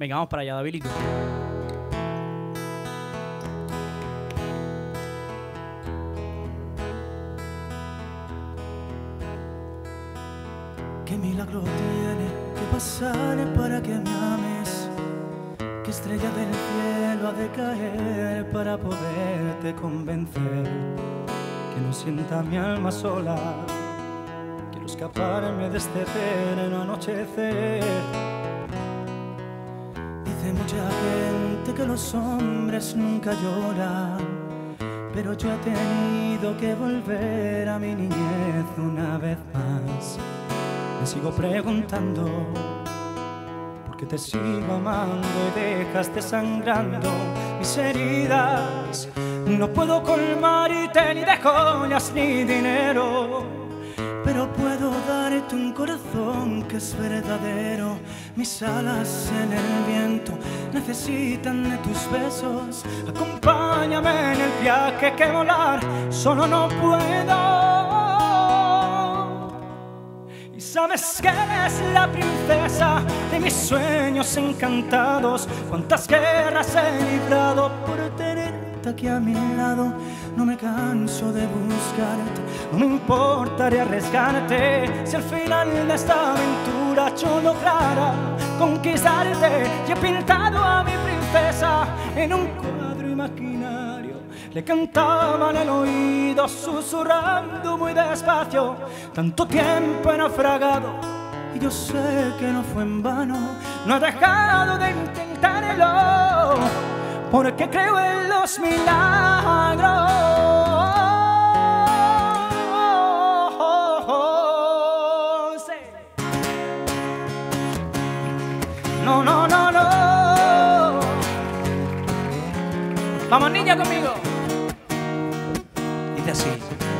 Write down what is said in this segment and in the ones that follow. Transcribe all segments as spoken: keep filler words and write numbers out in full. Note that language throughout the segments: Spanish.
Venga, vamos para allá, Davidito. ¿Qué milagro tiene que pasar para que me ames? ¿Qué estrella del cielo ha de caer para poderte convencer? Que no sienta mi alma sola. Quiero escaparme de este eterno anochecer. Dice mucha gente que los hombres nunca lloran, pero yo he tenido que volver a mi niñez una vez más. Me sigo preguntando por qué te sigo amando y dejas desangrando mis heridas. No puedo colmarte ni de joyas ni dinero, pero puedo darte un corazón que es verdadero. Mis alas en el viento necesitan de tus besos. Acompáñame en el viaje que volar solo no puedo. Y sabes que eres la princesa de mis sueños encantados. Cuántas guerras he librado por tenerte aquí a mi lado. No me canso de buscarte, no me importaría arriesgarte. Si al final de esta aventura yo lograra conquistarte. Y he pintado a mi princesa en un cuadro imaginario. Le cantaba en el oído susurrando muy despacio. Tanto tiempo he naufragado y yo sé que no fue en vano. No he dejado de intentarlo porque creo en los milagros. No, no, no, no. Vamos, niña, conmigo. Dice así.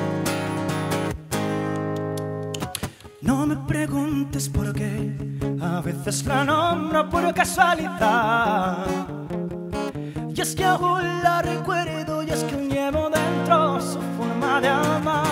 No me preguntes por qué, a veces la nombro por casualidad. Y es que aún la recuerdo, y es que llevo dentro su forma de amar.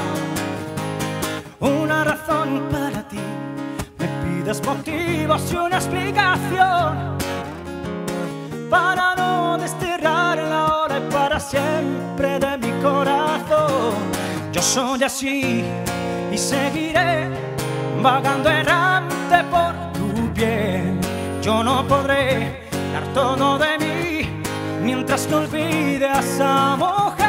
Una razón para ti, me pides motivos y una explicación para no desterrarla ahora y para siempre de mi corazón. Yo soy así y seguiré vagando errante por tu piel. Yo no podré dar todo de mí mientras no olvide a esa mujer.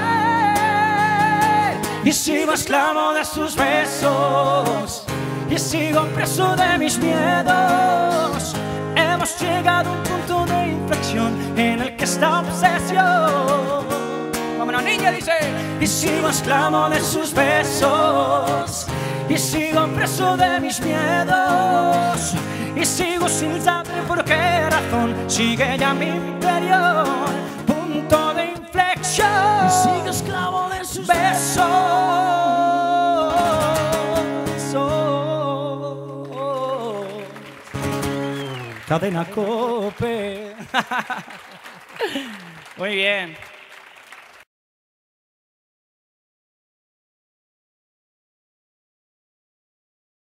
Y sigo esclavo de sus besos, y sigo preso de mis miedos. Hemos llegado a un punto de inflexión en el que esta obsesión. Vámonos, niña, dice. Y sigo esclavo de sus besos, y sigo preso de mis miedos. Y sigo sin saber por qué razón sigue ya mi interior. Punto de inflexión. Y sigo esclavo de sus besos. Cadena Cope. Muy bien.